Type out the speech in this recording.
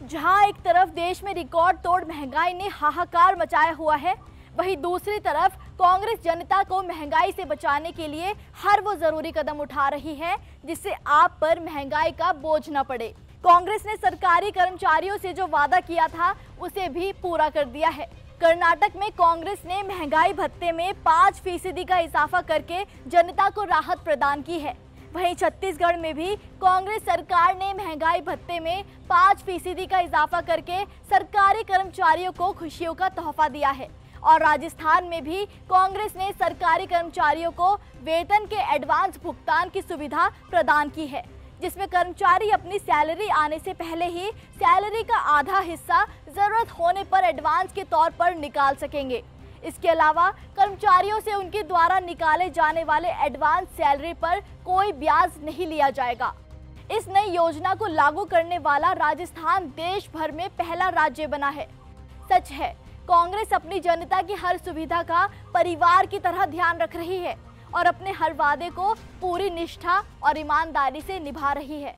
जहां एक तरफ देश में रिकॉर्ड तोड़ महंगाई ने हाहाकार मचाया हुआ है, वहीं दूसरी तरफ कांग्रेस जनता को महंगाई से बचाने के लिए हर वो जरूरी कदम उठा रही है जिससे आप पर महंगाई का बोझ न पड़े। कांग्रेस ने सरकारी कर्मचारियों से जो वादा किया था उसे भी पूरा कर दिया है। कर्नाटक में कांग्रेस ने महंगाई भत्ते में 5% का इजाफा करके जनता को राहत प्रदान की है। वहीं छत्तीसगढ़ में भी कांग्रेस सरकार ने महंगाई भत्ते में 5% का इजाफा करके सरकारी कर्मचारियों को खुशियों का तोहफा दिया है। और राजस्थान में भी कांग्रेस ने सरकारी कर्मचारियों को वेतन के एडवांस भुगतान की सुविधा प्रदान की है, जिसमें कर्मचारी अपनी सैलरी आने से पहले ही सैलरी का आधा हिस्सा जरूरत होने पर एडवांस के तौर पर निकाल सकेंगे। इसके अलावा कर्मचारियों से उनके द्वारा निकाले जाने वाले एडवांस सैलरी पर कोई ब्याज नहीं लिया जाएगा। इस नई योजना को लागू करने वाला राजस्थान देश भर में पहला राज्य बना है। सच है, कांग्रेस अपनी जनता की हर सुविधा का परिवार की तरह ध्यान रख रही है और अपने हर वादे को पूरी निष्ठा और ईमानदारी से निभा रही है।